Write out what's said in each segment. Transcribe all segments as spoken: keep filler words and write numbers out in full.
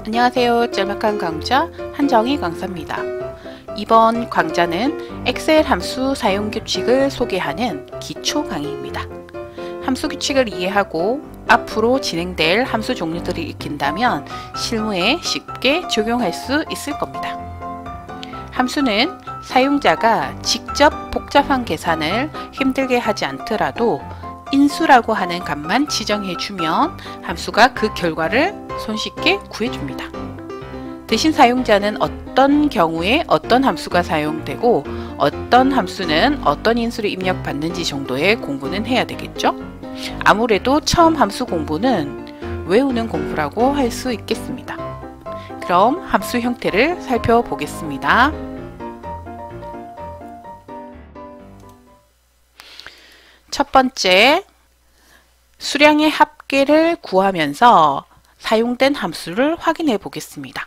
안녕하세요. 짤막한 강좌 한정희 강사입니다. 이번 강좌는 엑셀 함수 사용 규칙을 소개하는 기초 강의입니다. 함수 규칙을 이해하고 앞으로 진행될 함수 종류들을 익힌다면 실무에 쉽게 적용할 수 있을 겁니다. 함수는 사용자가 직접 복잡한 계산을 힘들게 하지 않더라도 인수라고 하는 값만 지정해주면 함수가 그 결과를 손쉽게 구해줍니다. 대신 사용자는 어떤 경우에 어떤 함수가 사용되고 어떤 함수는 어떤 인수를 입력받는지 정도의 공부는 해야 되겠죠? 아무래도 처음 함수 공부는 외우는 공부라고 할 수 있겠습니다. 그럼 함수 형태를 살펴보겠습니다. 첫 번째, 수량의 합계를 구하면서 사용된 함수를 확인해 보겠습니다.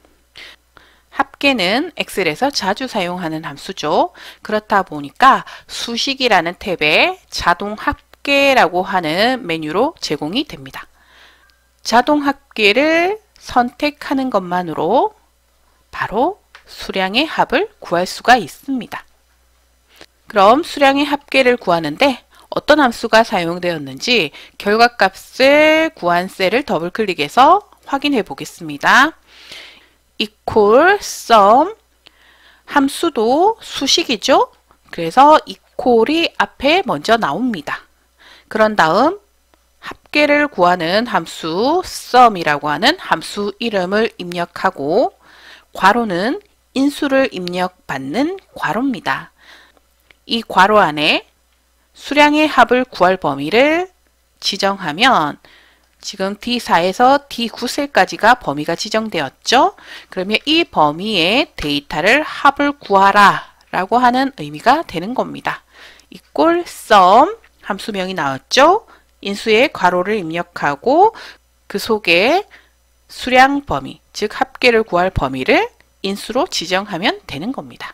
합계는 엑셀에서 자주 사용하는 함수죠. 그렇다 보니까 수식이라는 탭에 자동 합계라고 하는 메뉴로 제공이 됩니다. 자동 합계를 선택하는 것만으로 바로 수량의 합을 구할 수가 있습니다. 그럼 수량의 합계를 구하는데 어떤 함수가 사용되었는지 결과값을 구한 셀을 더블 클릭해서 확인해 보겠습니다. equal sum 함수도 수식이죠. 그래서 equal이 앞에 먼저 나옵니다. 그런 다음 합계를 구하는 함수 sum이라고 하는 함수 이름을 입력하고 괄호는 인수를 입력받는 괄호입니다. 이 괄호 안에 수량의 합을 구할 범위를 지정하면 지금 디 사에서 디 구 셀까지가 범위가 지정되었죠. 그러면 이 범위의 데이터를 합을 구하라 라고 하는 의미가 되는 겁니다. equal sum 함수명이 나왔죠. 인수의 괄호를 입력하고 그 속에 수량 범위, 즉 합계를 구할 범위를 인수로 지정하면 되는 겁니다.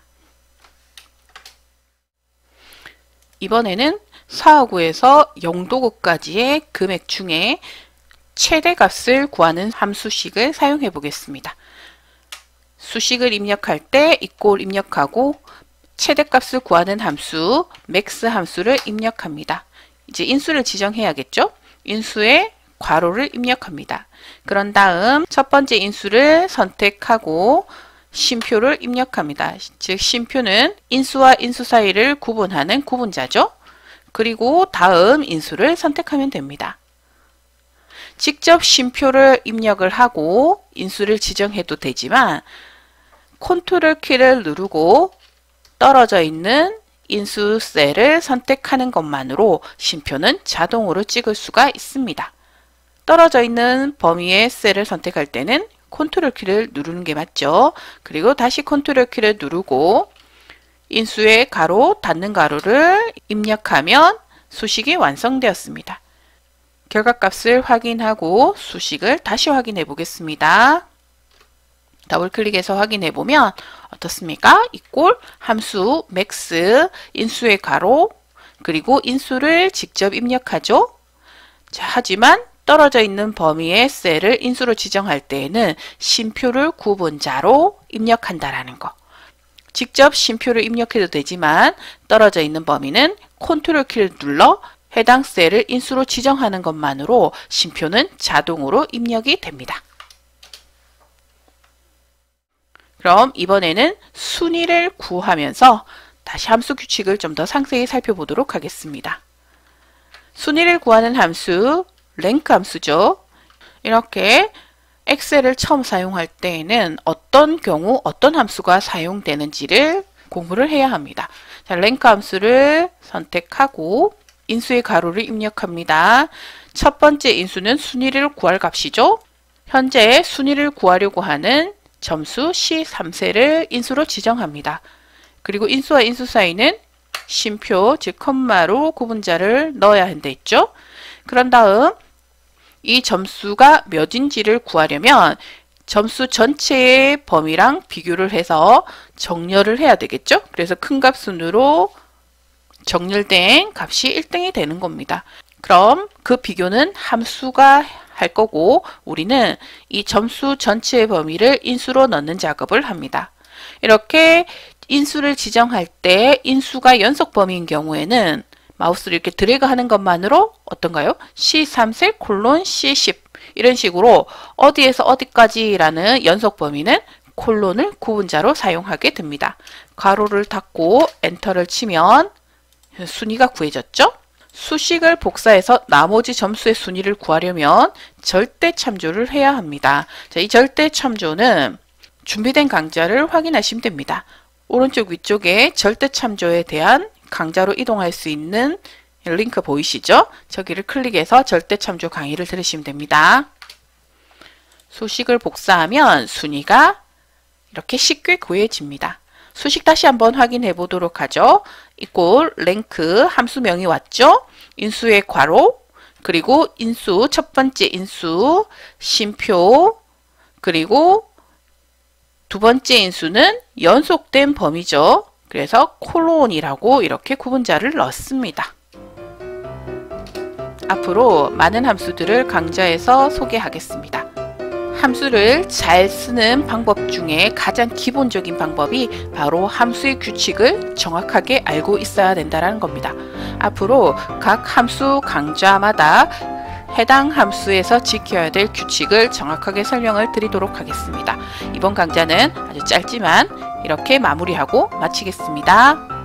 이번에는 사하구에서 영도구까지의 금액 중에 최대값을 구하는 함수식을 사용해 보겠습니다. 수식을 입력할 때 equal 입력하고 최대값을 구하는 함수 max 함수를 입력합니다. 이제 인수를 지정해야겠죠? 인수의 괄호를 입력합니다. 그런 다음 첫 번째 인수를 선택하고 쉼표를 입력합니다. 즉 쉼표는 인수와 인수 사이를 구분하는 구분자죠. 그리고 다음 인수를 선택하면 됩니다. 직접 쉼표를 입력을 하고 인수를 지정해도 되지만 컨트롤 키를 누르고 떨어져 있는 인수 셀을 선택하는 것만으로 쉼표는 자동으로 찍을 수가 있습니다. 떨어져 있는 범위의 셀을 선택할 때는 컨트롤 키를 누르는 게 맞죠. 그리고 다시 컨트롤 키를 누르고 인수의 가로, 닫는 가로를 입력하면 수식이 완성되었습니다. 결과값을 확인하고 수식을 다시 확인해 보겠습니다. 더블 클릭해서 확인해 보면 어떻습니까? equal 함수 max 인수의 가로 그리고 인수를 직접 입력하죠. 자, 하지만 떨어져 있는 범위의 셀을 인수로 지정할 때에는 쉼표를 구분자로 입력한다라는 거. 직접 쉼표를 입력해도 되지만 떨어져 있는 범위는 컨트롤 키를 눌러 해당 셀을 인수로 지정하는 것만으로 쉼표는 자동으로 입력이 됩니다. 그럼 이번에는 순위를 구하면서 다시 함수 규칙을 좀 더 상세히 살펴보도록 하겠습니다. 순위를 구하는 함수 랭크 함수죠. 이렇게 엑셀을 처음 사용할 때에는 어떤 경우 어떤 함수가 사용되는지를 공부를 해야 합니다. 자, 랭크 함수를 선택하고 인수의 가로를 입력합니다. 첫 번째 인수는 순위를 구할 값이죠. 현재 순위를 구하려고 하는 점수 씨 삼 셀을 인수로 지정합니다. 그리고 인수와 인수 사이는 쉼표, 즉 컴마로 구분자를 넣어야 한다 했죠. 그런 다음 이 점수가 몇인지를 구하려면 점수 전체의 범위랑 비교를 해서 정렬을 해야 되겠죠. 그래서 큰 값 순으로 정렬된 값이 일 등이 되는 겁니다. 그럼 그 비교는 함수가 할 거고 우리는 이 점수 전체의 범위를 인수로 넣는 작업을 합니다. 이렇게 인수를 지정할 때 인수가 연속 범위인 경우에는 마우스를 이렇게 드래그 하는 것만으로 어떤가요? 씨 삼 셀 콜론 씨 십 이런 식으로 어디에서 어디까지 라는 연속 범위는 콜론을 구분자로 사용하게 됩니다. 괄호를 닫고 엔터를 치면 순위가 구해졌죠? 수식을 복사해서 나머지 점수의 순위를 구하려면 절대 참조를 해야 합니다. 자, 이 절대 참조는 준비된 강좌를 확인하시면 됩니다. 오른쪽 위쪽에 절대 참조에 대한 강좌로 이동할 수 있는 링크 보이시죠? 저기를 클릭해서 절대 참조 강의를 들으시면 됩니다. 수식을 복사하면 순위가 이렇게 쉽게 구해집니다. 수식 다시 한번 확인해 보도록 하죠. 이꼴 랭크 함수명이 왔죠. 인수의 괄호 그리고 인수 첫 번째 인수 쉼표 그리고 두 번째 인수는 연속된 범위죠. 그래서 콜론이라고 이렇게 구분자를 넣습니다. 앞으로 많은 함수들을 강좌에서 소개하겠습니다. 함수를 잘 쓰는 방법 중에 가장 기본적인 방법이 바로 함수의 규칙을 정확하게 알고 있어야 된다는 겁니다. 앞으로 각 함수 강좌마다 해당 함수에서 지켜야 될 규칙을 정확하게 설명을 드리도록 하겠습니다. 이번 강좌는 아주 짧지만 이렇게 마무리하고 마치겠습니다.